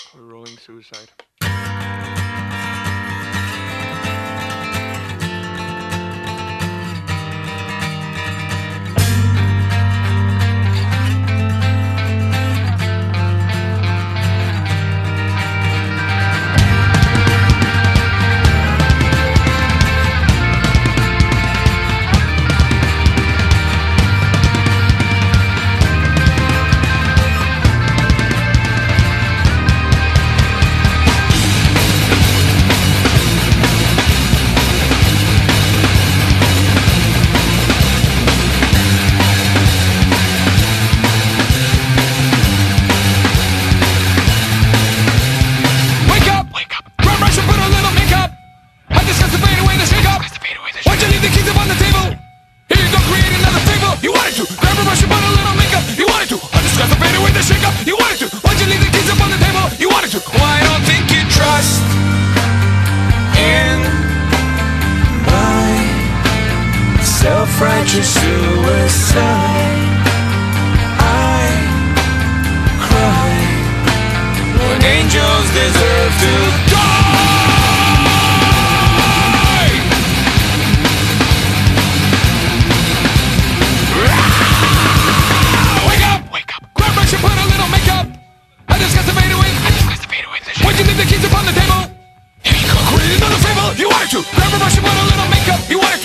Rolling suicide. Self-righteous suicide. I cry when angels deserve to die. Wake up! Wake up! Grab brush and put a little makeup. I discuss the fade away. Why'd you leave the keys upon the table? Here you go, create another fable. You wanted to. Grab a brush and put a little makeup. You wanted